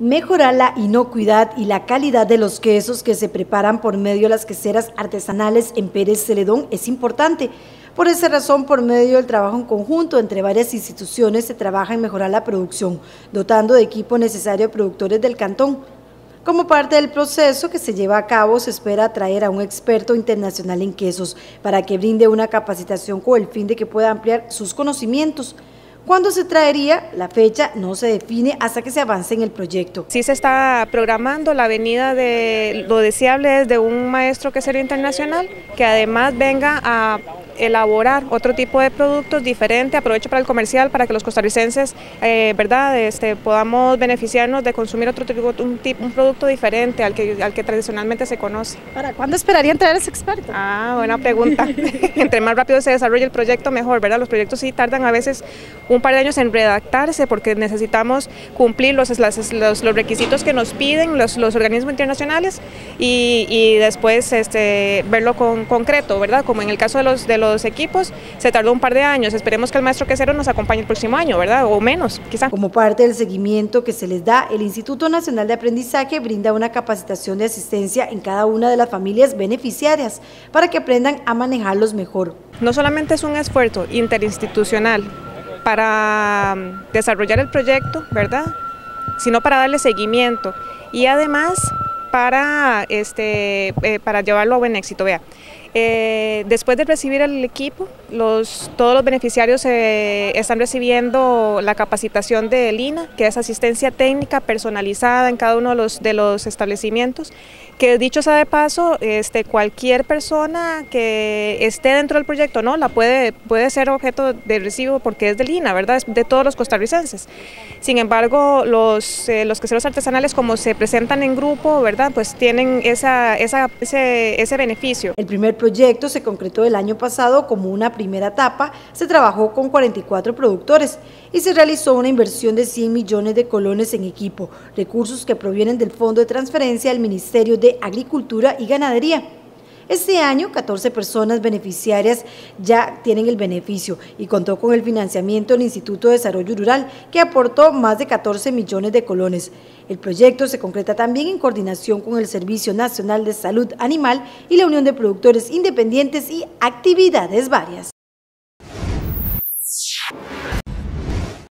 Mejorar la inocuidad y la calidad de los quesos que se preparan por medio de las queseras artesanales en Pérez Celedón es importante. Por esa razón, por medio del trabajo en conjunto entre varias instituciones, se trabaja en mejorar la producción, dotando de equipo necesario a productores del cantón. Como parte del proceso que se lleva a cabo, se espera traer a un experto internacional en quesos para que brinde una capacitación con el fin de que pueda ampliar sus conocimientos. ¿Cuándo se traería? La fecha no se define hasta que se avance en el proyecto. Sí se está programando la venida de lo deseable es de un maestro quesero internacional que además venga a elaborar otro tipo de productos diferente, aprovecho para el comercial, para que los costarricenses podamos beneficiarnos de consumir un producto diferente al que tradicionalmente se conoce. ¿Para cuándo esperarían traer a ese experto? Buena pregunta. Entre más rápido se desarrolle el proyecto, mejor, ¿verdad? Los proyectos sí tardan a veces un par de años en redactarse porque necesitamos cumplir los requisitos que nos piden los organismos internacionales y después verlo con concreto, ¿verdad? Como en el caso de los equipos, se tardó un par de años. Esperemos que el maestro quesero nos acompañe el próximo año, ¿verdad? O menos, quizá. Como parte del seguimiento que se les da, el Instituto Nacional de Aprendizaje brinda una capacitación de asistencia en cada una de las familias beneficiarias para que aprendan a manejarlos mejor. No solamente es un esfuerzo interinstitucional para desarrollar el proyecto, ¿verdad?, sino para darle seguimiento y además para llevarlo a buen éxito. Vea, después de recibir el equipo, todos los beneficiarios están recibiendo la capacitación de Lina, que es asistencia técnica personalizada en cada uno de los establecimientos, que dicho sea de paso, cualquier persona que esté dentro del proyecto puede ser objeto de recibo porque es de Lina, ¿verdad? Es de todos los costarricenses. Sin embargo, los queseros artesanales, como se presentan en grupo, ¿verdad?, pues tienen ese beneficio. El primer proyecto se concretó el año pasado como una primera etapa, se trabajó con 44 productores y se realizó una inversión de 100 millones de colones en equipo, recursos que provienen del Fondo de Transferencia del Ministerio de Agricultura y Ganadería. Este año, 14 personas beneficiarias ya tienen el beneficio y contó con el financiamiento del Instituto de Desarrollo Rural, que aportó más de 14 millones de colones. El proyecto se concreta también en coordinación con el Servicio Nacional de Salud Animal y la Unión de Productores Independientes y actividades varias.